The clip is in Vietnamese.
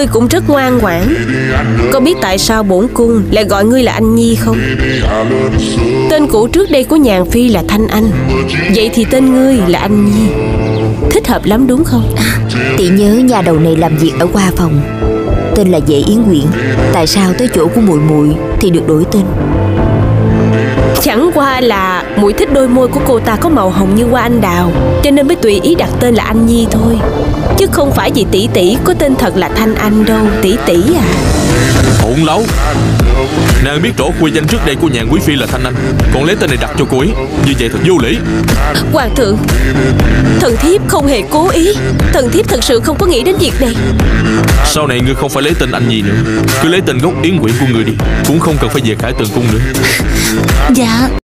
Ngươi cũng rất ngoan ngoãn. Có biết tại sao bổn cung lại gọi ngươi là anh Nhi không? Tên cũ trước đây của Nhàn Phi là Thanh Anh. Vậy thì tên ngươi là anh Nhi, thích hợp lắm đúng không? Tỷ nhớ nhà đầu này làm việc ở Hoa Phòng, tên là Vệ Yến Nguyện. Tại sao tới chỗ của muội muội thì được đổi tên? Chẳng qua là muội thích đôi môi của cô ta có màu hồng như hoa anh đào, cho nên mới tùy ý đặt tên là anh Nhi thôi, chứ không phải vì tỷ tỷ có tên thật là Thanh Anh đâu, tỷ tỷ à. Hỗn láo. Nàng biết rõ khuê danh trước đây của Nhàn Quý Phi là Thanh Anh, còn lấy tên này đặt cho cô ấy, như vậy thật vô lý. Hoàng thượng, thần thiếp không hề cố ý. Thần thiếp thật sự không có nghĩ đến việc này. Sau này ngươi không phải lấy tên anh Nhi nữa, cứ lấy tên gốc Yến Nguyện của ngươi đi, cũng không cần phải về Khải Tường cung nữa. Dạ.